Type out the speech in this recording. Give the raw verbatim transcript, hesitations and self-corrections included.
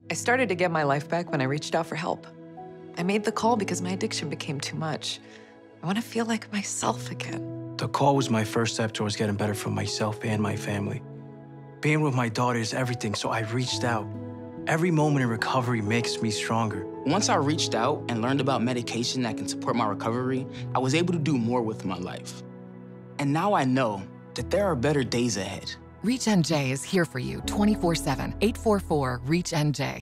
I started to get my life back when I reached out for help. I made the call because my addiction became too much. I want to feel like myself again. The call was my first step towards getting better for myself and my family. Being with my daughter is everything, so I reached out. Every moment in recovery makes me stronger. Once I reached out and learned about medication that can support my recovery, I was able to do more with my life. And now I know that there are better days ahead. ReachNJ is here for you twenty-four seven, eight four four, ReachNJ.